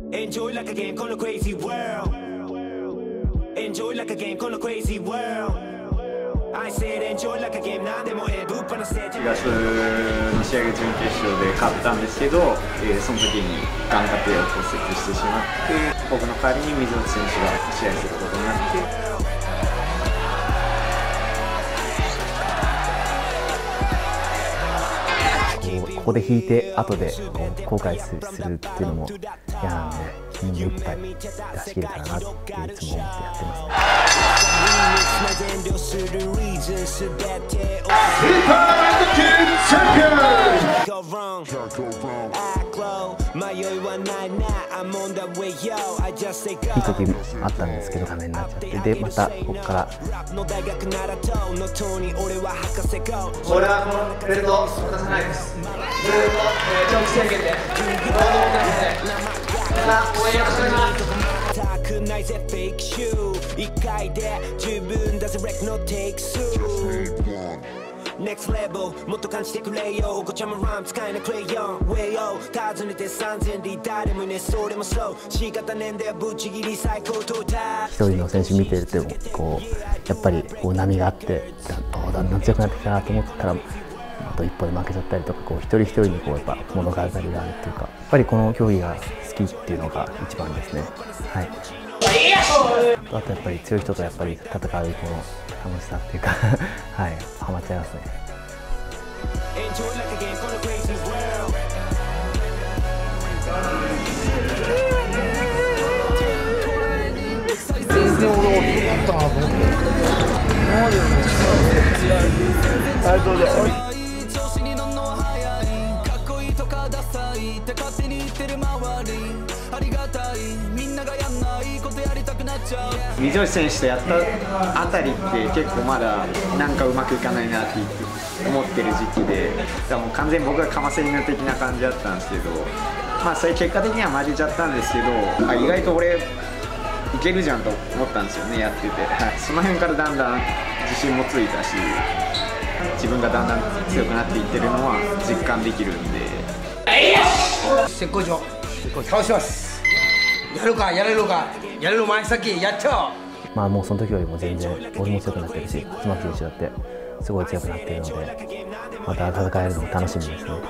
Enjoy like a game, call a crazy world. Enjoy like a game, call a crazy world. I said enjoy like a game,なんでもぶっ放せ。 4月の試合が準決勝で勝ったんですけど、その時に眼窩底を骨折してしまって、僕の代わりに水内選手が試合することになって。 ここで引いて後で後悔するっていうのも嫌なんで、目いっぱい出し切れたらなっていつも思ってやってますね。いい時あったんですけどダメになっちゃって、でまたここから俺はこのベルトを渡さないです。ずっと長期政権で労働をかけてみんな応援よろしくお願いします。 Next level もっと感じてくれよ。お子ちゃまラン使えないクレヨン Way よ訪ねて3000里誰もねそれもそう仕方ねんだよぶっちぎり最高到達。一人の選手見てるとこうやっぱりこう波があってだんだん強くなってきたなと思ったらあと一歩で負けちゃったりとか、こう一人一人にこうやっぱ物語があるっていうか、やっぱりこの競技が好きっていうのが一番ですね。はい。あとやっぱり強い人とやっぱり戦うこの楽しさっていうかはい、ハマっちゃいますね。 全然俺遅かったなと思って。今までのありがとうございます。 水内選手とやったあたりって結構まだなんかうまくいかないなって思ってる時期で、だからもう完全に僕がかませ犬的な感じだったんですけど、まあそれ結果的には負けちゃったんですけど、意外と俺いけるじゃんと思ったんですよね、やってて。その辺からだんだん自信もついたし、自分がだんだん強くなっていってるのは実感できるんで。 絶好調倒します。やるかやれるかやれる前先やっちゃおう。 まあもうその時よりも全然俺も強くなってるし、勝巻選手だってすごい強くなってるので、また戦えるのも楽しみですね。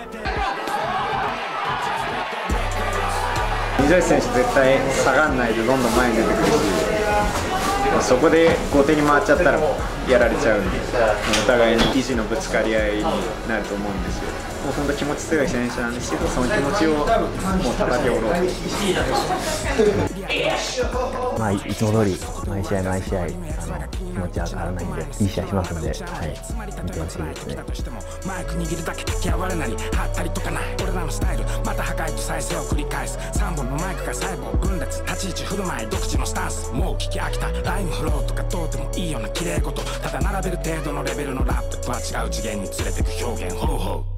水内選手絶対下がらないでどんどん前に出てくるし、そこで後手に回っちゃったらやられちゃうんで、お互いに意地のぶつかり合いになると思うんですよ。もう本当気持ち強い選手なんですけど、その気持ちをもう叩き下ろす。 まあいつも通り毎試合毎試合気持ちは変わらないんで、いい試合しますので、はい、見てほしいですね。マイク握るだけ敵は我なり張ったりとかない俺らのスタイル、また破壊と再生を繰り返す3本のマイクが細胞分裂、立ち位置振る舞い独自のスタンス、もう聞き飽きたライムフローとかどうでもいいような綺麗事、ただ並べる程度のレベルのラップとは違う次元に連れてく表現方法。